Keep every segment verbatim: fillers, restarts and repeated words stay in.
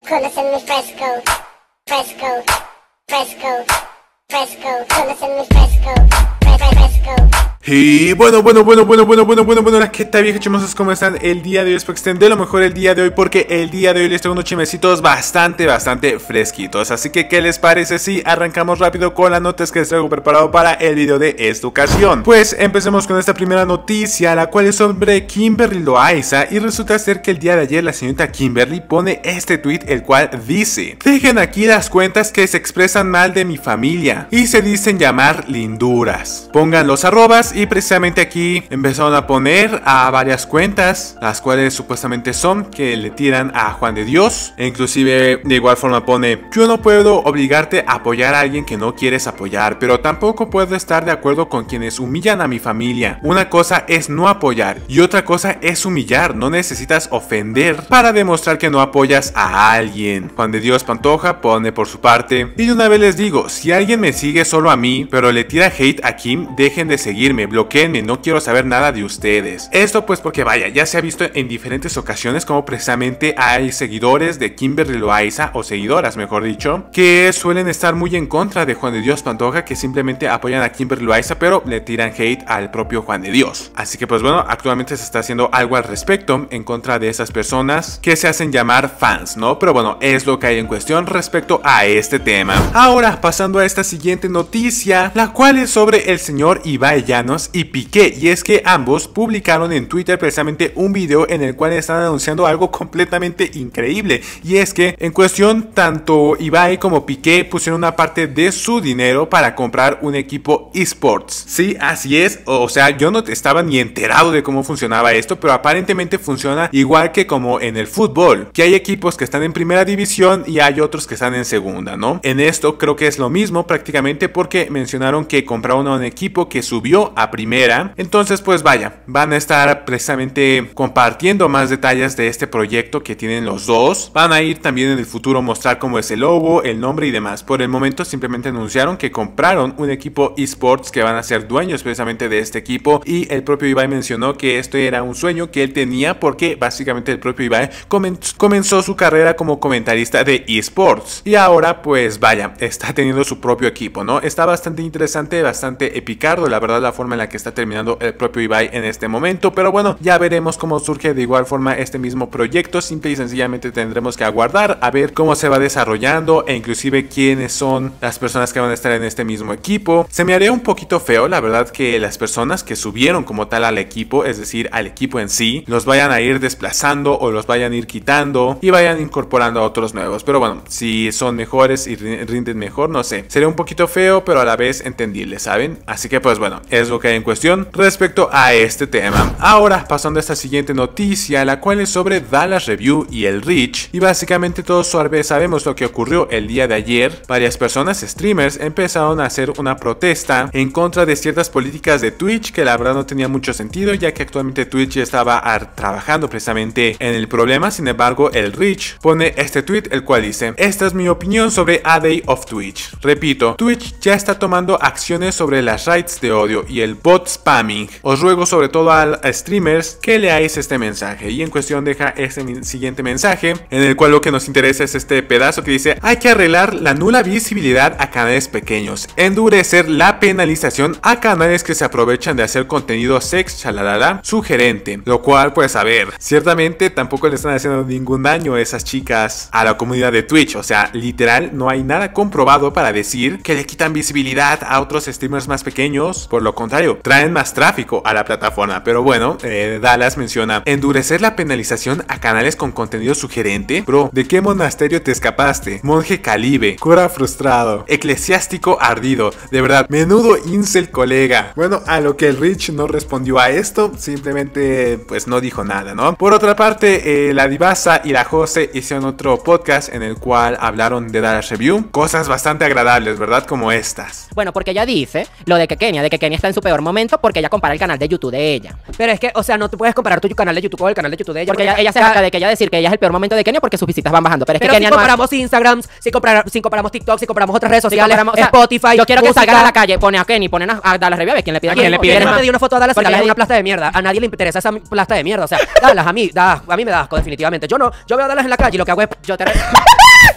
Conocen mi fresco, fresco, fresco, fresco, conocen mi fresco, fresco, fresco. Y bueno, bueno, bueno, bueno, bueno, bueno, bueno, bueno, ¿qué tal, viejas chimosos? ¿Cómo están el día de hoy? Espero que estén de lo mejor el día de hoy, porque el día de hoy les traigo unos chismecitos bastante, bastante fresquitos. Así que, ¿qué les parece si arrancamos rápido con las notas que les traigo preparado para el video de esta ocasión? Pues empecemos con esta primera noticia, la cual es sobre Kimberly Loaiza. Y resulta ser que el día de ayer la señorita Kimberly pone este tweet, el cual dice: dejen aquí las cuentas que se expresan mal de mi familia y se dicen llamar linduras. Pongan los arrobas. Y precisamente aquí empezaron a poner a varias cuentas, las cuales supuestamente son que le tiran a Juan de Dios. E inclusive de igual forma pone: yo no puedo obligarte a apoyar a alguien que no quieres apoyar, pero tampoco puedo estar de acuerdo con quienes humillan a mi familia. Una cosa es no apoyar y otra cosa es humillar. No necesitas ofender para demostrar que no apoyas a alguien. Juan de Dios Pantoja pone por su parte: y de una vez les digo, si alguien me sigue solo a mí, pero le tira hate a Kim, dejen de seguirme, bloqueenme, no quiero saber nada de ustedes. Esto pues porque vaya, ya se ha visto en diferentes ocasiones como precisamente hay seguidores de Kimberly Loaiza, o seguidoras mejor dicho, que suelen estar muy en contra de Juan de Dios Pantoja, que simplemente apoyan a Kimberly Loaiza pero le tiran hate al propio Juan de Dios. Así que pues bueno, actualmente se está haciendo algo al respecto en contra de esas personas que se hacen llamar fans, ¿no? Pero bueno, es lo que hay en cuestión respecto a este tema. Ahora pasando a esta siguiente noticia, la cual es sobre el señor Ibai Llanos y Piqué, y es que ambos publicaron en Twitter precisamente un video en el cual están anunciando algo completamente increíble, y es que en cuestión tanto Ibai como Piqué pusieron una parte de su dinero para comprar un equipo eSports. Sí, así es, o sea, yo no estaba ni enterado de cómo funcionaba esto, pero aparentemente funciona igual que como en el fútbol, que hay equipos que están en primera división y hay otros que están en segunda, ¿no? En esto creo que es lo mismo prácticamente, porque mencionaron que compraron un equipo que subió a primera. Entonces pues vaya, van a estar precisamente compartiendo más detalles de este proyecto que tienen los dos. Van a ir también en el futuro mostrar cómo es el logo, el nombre y demás. Por el momento simplemente anunciaron que compraron un equipo eSports, que van a ser dueños precisamente de este equipo, y el propio Ibai mencionó que esto era un sueño que él tenía, porque básicamente el propio Ibai comenzó, comenzó su carrera como comentarista de eSports y ahora pues vaya, está teniendo su propio equipo, ¿no? Está bastante interesante, bastante epicardo la verdad la forma en la que está terminando el propio Ibai en este momento, pero bueno, ya veremos cómo surge de igual forma este mismo proyecto. Simple y sencillamente tendremos que aguardar a ver cómo se va desarrollando e inclusive quiénes son las personas que van a estar en este mismo equipo. Se me haría un poquito feo la verdad que las personas que subieron como tal al equipo, es decir al equipo en sí, los vayan a ir desplazando o los vayan a ir quitando y vayan incorporando a otros nuevos, pero bueno, si son mejores y rinden mejor, no sé, sería un poquito feo pero a la vez entendible, ¿saben? Así que pues bueno, es lo que hay en cuestión respecto a este tema. Ahora pasando a esta siguiente noticia, la cual es sobre Dallas Review y el Rich, y básicamente todos sabemos lo que ocurrió el día de ayer. Varias personas, streamers, empezaron a hacer una protesta en contra de ciertas políticas de Twitch que la verdad no tenía mucho sentido, ya que actualmente Twitch ya estaba trabajando precisamente en el problema. Sin embargo, el Rich pone este tweet, el cual dice: esta es mi opinión sobre A Day of Twitch. Repito, Twitch ya está tomando acciones sobre las raids de odio y el bot spamming. Os ruego sobre todo a, a streamers que leáis este mensaje, y en cuestión deja este siguiente mensaje, en el cual lo que nos interesa es este pedazo que dice: hay que arreglar la nula visibilidad a canales pequeños, endurecer la penalización a canales que se aprovechan de hacer contenido sex chalalala sugerente. Lo cual pues a ver, ciertamente tampoco le están haciendo ningún daño a esas chicas a la comunidad de Twitch, o sea, literal no hay nada comprobado para decir que le quitan visibilidad a otros streamers más pequeños. Por lo contrario, traen más tráfico a la plataforma. Pero bueno, eh, Dallas menciona: endurecer la penalización a canales con contenido sugerente. Bro, ¿de qué monasterio te escapaste? Monje calibe, cura frustrado, eclesiástico ardido. De verdad, menudo incel colega. Bueno, a lo que el Rich no respondió a esto, simplemente pues no dijo nada, ¿no? Por otra parte, eh, la Divasa y la Jose hicieron otro podcast en el cual hablaron de Dallas Review. Cosas bastante agradables, ¿verdad? Como estas. Bueno, porque ella dice lo de que Kenia, de que Kenia está en su peor momento porque ella compara el canal de YouTube de ella. Pero es que, o sea, no te puedes comparar tu canal de YouTube con el canal de YouTube de ella. Porque, porque ella, ella se jacta de que ella decir que ella es el peor momento de Kenia porque sus visitas van bajando. Pero es pero que Kenia si comparamos no ha... Instagrams, si, compara, si comparamos TikTok, si comparamos otras redes sociales, si o sea, Spotify, yo quiero música, que salgan a la calle, pone a Kenny, ponen a, a Dallas Review, a ver quién le pide a quién le pide. ¿Quién me dio una foto a Dallas? Porque Dallas es ella- una plasta de mierda. A nadie le interesa esa plasta de mierda. O sea, Dallas a mí, da, a mí me da asco definitivamente. Yo no, yo veo a Dallas en la calle y lo que hago es... Yo te...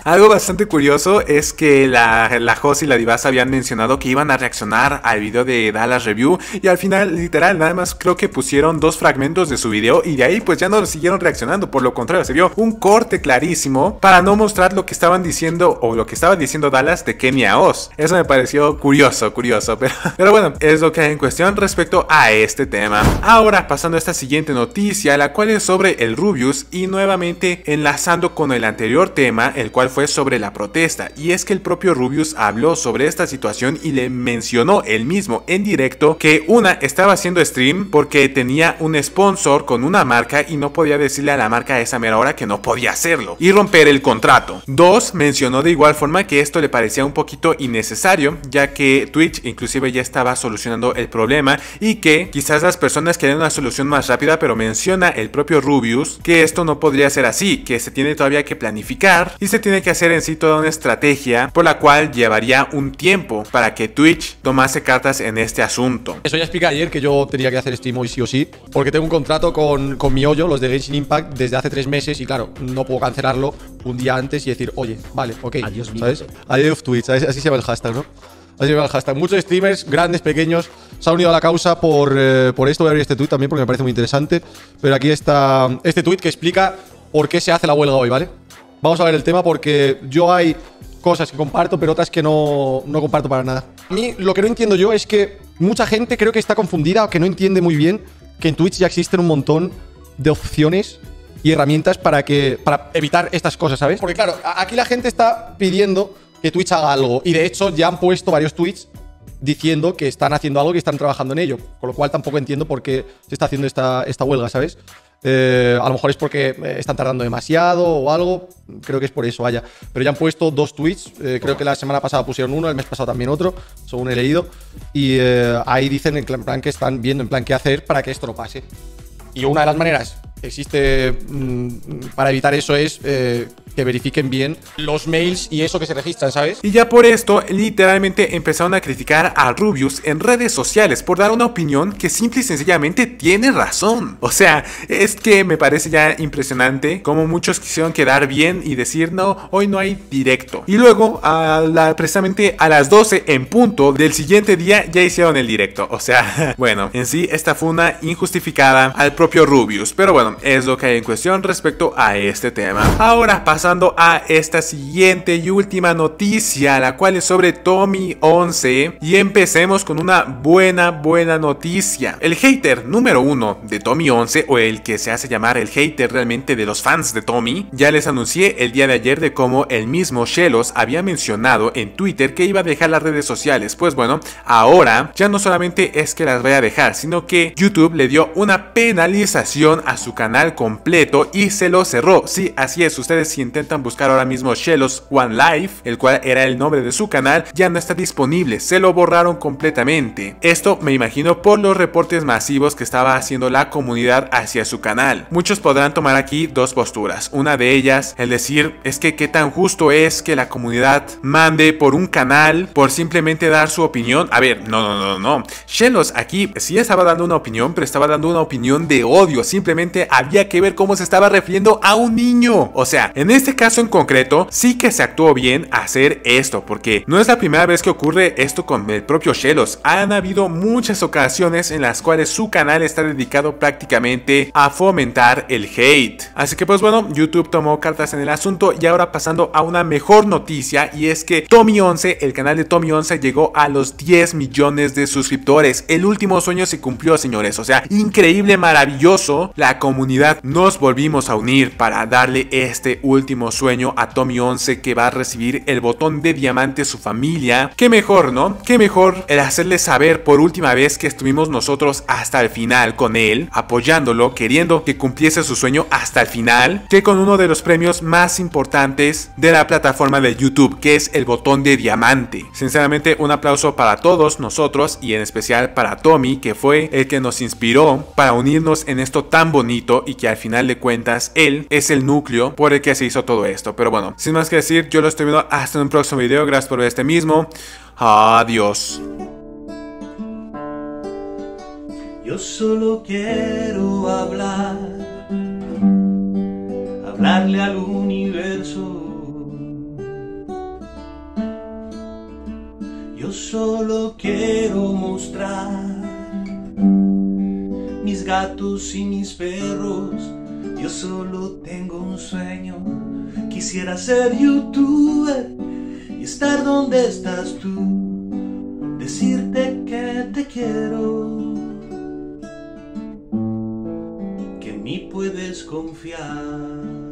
Algo bastante curioso es que la, la host y la divasa habían mencionado que iban a reaccionar al video de Dallas Review y al final, literal, nada más creo que pusieron dos fragmentos de su video y de ahí pues ya no siguieron reaccionando. Por lo contrario, se vio un corte clarísimo para no mostrar lo que estaban diciendo o lo que estaba diciendo Dallas de Kenia Oz. Eso me pareció curioso, curioso, pero, pero bueno, es lo que hay en cuestión respecto a este tema. Ahora pasando a esta siguiente noticia, la cual es sobre el Rubius y nuevamente enlazando con el anterior tema, el cual fue sobre la protesta, y es que el propio Rubius habló sobre esta situación y le mencionó él mismo en directo que una, estaba haciendo stream porque tenía un sponsor con una marca y no podía decirle a la marca a esa mera hora que no podía hacerlo y romper el contrato. Dos, mencionó de igual forma que esto le parecía un poquito innecesario, ya que Twitch inclusive ya estaba solucionando el problema y que quizás las personas querían una solución más rápida, pero menciona el propio Rubius que esto no podría ser así, que se tiene todavía que planificar y se tiene que hacer en sí toda una estrategia por la cual llevaría un tiempo para que Twitch tomase cartas en este asunto. Eso ya expliqué ayer que yo tenía que hacer stream hoy sí o sí, porque tengo un contrato con, con mi hoyo, los de Genshin Impact, desde hace tres meses y claro, no puedo cancelarlo un día antes y decir, oye, vale, ok, Adiós, ¿sabes? Adiós Twitch, ¿sabes? Así se llama el hashtag, ¿no? Así se llama el hashtag. Muchos streamers, grandes, pequeños, se han unido a la causa por, eh, por esto. Voy a abrir este tweet también porque me parece muy interesante, pero aquí está este tweet que explica por qué se hace la huelga hoy, ¿vale? Vamos a ver el tema porque yo hay cosas que comparto, pero otras que no, no comparto para nada. A mí lo que no entiendo yo es que mucha gente creo que está confundida o que no entiende muy bien que en Twitch ya existen un montón de opciones y herramientas para, que, para evitar estas cosas, ¿sabes? Porque claro, aquí la gente está pidiendo que Twitch haga algo y de hecho ya han puesto varios tweets diciendo que están haciendo algo y que están trabajando en ello, con lo cual tampoco entiendo por qué se está haciendo esta, esta huelga, ¿sabes? Eh, a lo mejor es porque están tardando demasiado o algo, creo que es por eso, vaya. Pero ya han puesto dos tweets, eh, creo que la semana pasada pusieron uno, el mes pasado también otro, según he leído, y eh, ahí dicen en plan que están viendo en plan qué hacer para que esto no pase. Y una de las maneras que existe mmm, para evitar eso es eh, que verifiquen bien los mails y eso que se registran, ¿sabes? Y ya por esto, literalmente empezaron a criticar a Rubius en redes sociales por dar una opinión que simple y sencillamente tiene razón. O sea, es que me parece ya impresionante como muchos quisieron quedar bien y decir, no, hoy no hay directo. Y luego, a la, precisamente a las doce en punto del siguiente día, ya hicieron el directo. O sea, bueno, en sí, esta fue una injustificada al propio Rubius. Pero bueno, es lo que hay en cuestión respecto a este tema. Ahora, pasando a esta siguiente y última noticia, la cual es sobre Tommy once, y empecemos con una buena buena noticia. El hater número uno de Tommy once, o el que se hace llamar el hater realmente de los fans de Tommy, ya les anuncié el día de ayer de cómo el mismo Shelos había mencionado en Twitter que iba a dejar las redes sociales. Pues bueno, ahora ya no solamente es que las vaya a dejar, sino que YouTube le dio una penalización a su canal completo y se lo cerró. Sí, así es, ustedes si intentan buscar ahora mismo Shelos One Life, el cual era el nombre de su canal, ya no está disponible, se lo borraron completamente. Esto me imagino por los reportes masivos que estaba haciendo la comunidad hacia su canal. Muchos podrán tomar aquí dos posturas, una de ellas el decir es que qué tan justo es que la comunidad mande por un canal por simplemente dar su opinión. A ver, no, no, no, no. Shelos aquí sí estaba dando una opinión, pero estaba dando una opinión de odio, simplemente había que ver cómo se estaba refiriendo a un niño. O sea, en este caso en concreto, sí que se actuó bien hacer esto, porque no es la primera vez que ocurre esto con el propio Shelos. Han habido muchas ocasiones en las cuales su canal está dedicado prácticamente a fomentar el hate. Así que pues bueno, YouTube tomó cartas en el asunto y ahora pasando a una mejor noticia, y es que Tommy once, el canal de Tommy once llegó a los diez millones de suscriptores. El último sueño se cumplió, señores. O sea, increíble, maravilloso. La comunidad nos volvimos a unir para darle este último sueño a Tommy once, que va a recibir el botón de diamante su familia. Qué mejor, ¿no? Qué mejor el hacerle saber por última vez que estuvimos nosotros hasta el final con él, apoyándolo, queriendo que cumpliese su sueño hasta el final, que con uno de los premios más importantes de la plataforma de YouTube, que es el botón de diamante. Sinceramente, un aplauso para todos nosotros y en especial para Tommy, que fue el que nos inspiró para unirnos en esto tan bonito y que al final de cuentas él es el núcleo por el que se hizo todo esto. Pero bueno, sin más que decir, yo lo estoy viendo hasta en un próximo video. Gracias por ver este mismo. Adiós. Yo solo quiero hablar, hablarle al universo Yo solo quiero mostrar mis gatos y mis perros. Yo solo tengo un sueño. Quisiera ser youtuber y estar donde estás tú. Decirte que te quiero, que en mí puedes confiar.